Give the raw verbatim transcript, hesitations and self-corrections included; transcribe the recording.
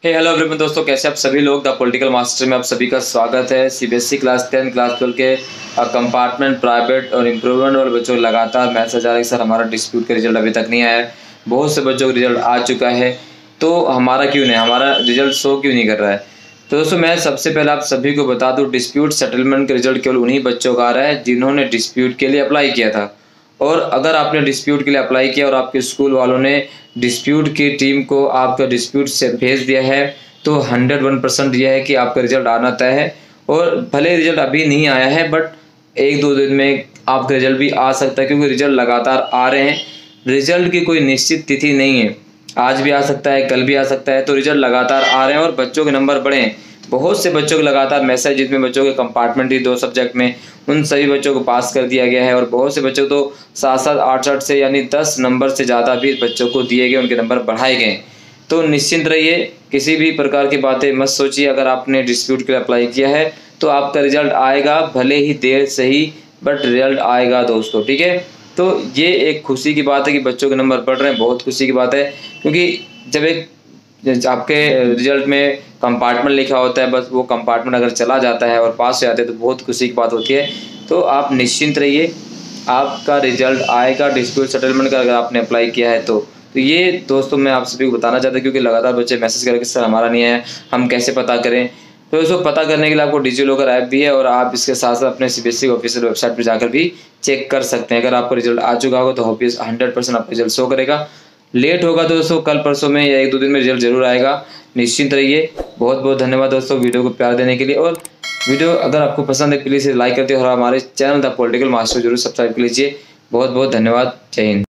हे hello everyone दोस्तों, कैसे आप सभी लोग। द पॉलिटिकल मास्टर में आप सभी का स्वागत है। CBSE class ten class twelve के कंपार्टमेंट प्राइवेट और इम्प्रूवमेंट वाले बच्चों को लगातार मैसेज आ रहा है कि सर हमारा डिस्प्यूट का रिजल्ट अभी तक नहीं आया है। बहुत से बच्चों का रिजल्ट आ चुका है, तो हमारा क्यों नहीं, हमारा रिजल्ट शो क्यों नहीं कर रहा है। तो दोस्तों मैं सबसे पहले आप सभी को बता दूँ, डिस्प्यूट सेटलमेंट का रिजल्ट केवल उन्हीं बच्चों का आ रहा है जिन्होंने डिस्प्यूट के लिए अप्लाई किया था। और अगर आपने डिस्प्यूट के लिए अप्लाई किया और आपके स्कूल वालों ने डिस्प्यूट की टीम को आपका डिस्प्यूट से भेज दिया है, तो हंड्रेड वन परसेंट यह है कि आपका रिजल्ट आना तय है। और भले रिजल्ट अभी नहीं आया है, बट एक दो दिन में आपका रिजल्ट भी आ सकता है, क्योंकि रिजल्ट लगातार आ रहे हैं। रिजल्ट की कोई निश्चित तिथि नहीं है, आज भी आ सकता है, कल भी आ सकता है। तो रिजल्ट लगातार आ रहे हैं और बच्चों के नंबर बढ़े हैं। बहुत से बच्चों को लगातार मैसेज, जिसमें बच्चों के कंपार्टमेंट ही दो सब्जेक्ट में, उन सभी बच्चों को पास कर दिया गया है। और बहुत से बच्चों को तो सात सात आठ आठ से यानी दस नंबर से ज़्यादा भी बच्चों को दिए गए, उनके नंबर बढ़ाए गए। तो निश्चिंत रहिए, किसी भी प्रकार की बातें मत सोचिए। अगर आपने डिस्प्यूट के लिए अप्लाई किया है तो आपका रिजल्ट आएगा, भले ही देर से ही, बट रिजल्ट आएगा दोस्तों, ठीक है। तो ये एक खुशी की बात है कि बच्चों के नंबर बढ़ रहे हैं, बहुत खुशी की बात है। क्योंकि जब एक आपके रिजल्ट में कंपार्टमेंट लिखा होता है, बस वो कंपार्टमेंट अगर चला जाता है और पास हो जाते हैं तो बहुत खुशी की बात होती है। तो आप निश्चिंत रहिए, आपका रिजल्ट आएगा डिस्प्यूट सेटलमेंट का, अगर आपने अप्लाई किया है तो। तो ये दोस्तों मैं आप सभी को बताना चाहता हूँ, क्योंकि लगातार बच्चे मैसेज करके सर हमारा नहीं है, हम कैसे पता करें। तो इसको पता करने के लिए आपको डिजी लॉकर ऐप भी है, और आप इसके साथ साथ अपने सीबीएसई ऑफिशियल वेबसाइट पर जाकर भी चेक कर सकते हैं। अगर आपका रिजल्ट आ चुका होगा तो ऑब्वियस हंड्रेड परसेंट आपका रिजल्ट शो करेगा। लेट होगा तो दोस्तों कल परसों में या एक दो दिन में रिजल्ट जरूर आएगा, निश्चिंत रहिए। बहुत बहुत धन्यवाद दोस्तों वीडियो को प्यार देने के लिए। और वीडियो अगर आपको पसंद है प्लीज़ लाइक करते हो और हमारे चैनल द पॉलिटिकल मास्टर जरूर सब्सक्राइब कर लीजिए। बहुत बहुत धन्यवाद। जय हिंद।